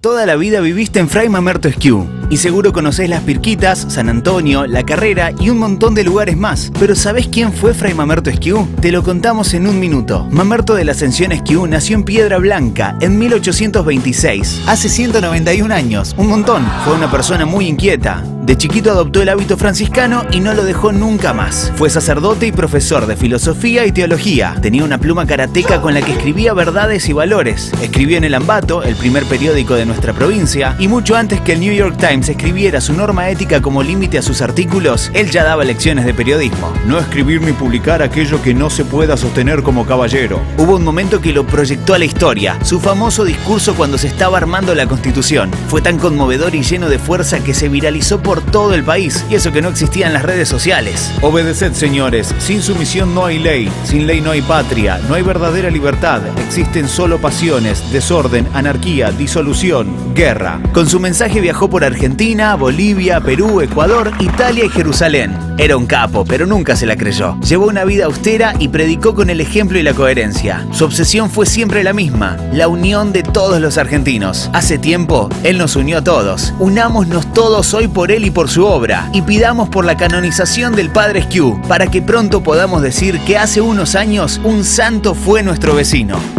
Toda la vida viviste en Fray Mamerto Esquiú y seguro conocés Las Pirquitas, San Antonio, La Carrera y un montón de lugares más. Pero ¿sabés quién fue Fray Mamerto Esquiú? Te lo contamos en un minuto. Mamerto de la Ascensión Esquiú nació en Piedra Blanca en 1826, hace 191 años, un montón. Fue una persona muy inquieta. De chiquito adoptó el hábito franciscano y no lo dejó nunca más. Fue sacerdote y profesor de filosofía y teología. Tenía una pluma karateca con la que escribía verdades y valores. Escribió en El Ambato, el primer periódico de nuestra provincia, y mucho antes que el New York Times escribiera su norma ética como límite a sus artículos, él ya daba lecciones de periodismo. No escribir ni publicar aquello que no se pueda sostener como caballero. Hubo un momento que lo proyectó a la historia, su famoso discurso cuando se estaba armando la Constitución. Fue tan conmovedor y lleno de fuerza que se viralizó por todo el país, y eso que no existían las redes sociales. Obedeced, señores, sin sumisión no hay ley, sin ley no hay patria, no hay verdadera libertad, existen solo pasiones, desorden, anarquía, disolución, guerra. Con su mensaje viajó por Argentina, Bolivia, Perú, Ecuador, Italia y Jerusalén. Era un capo, pero nunca se la creyó. Llevó una vida austera y predicó con el ejemplo y la coherencia. Su obsesión fue siempre la misma, la unión de todos los argentinos. Hace tiempo, él nos unió a todos. Unámonos todos hoy por él y por su obra, y pidamos por la canonización del Padre Esquiú, para que pronto podamos decir que hace unos años un santo fue nuestro vecino.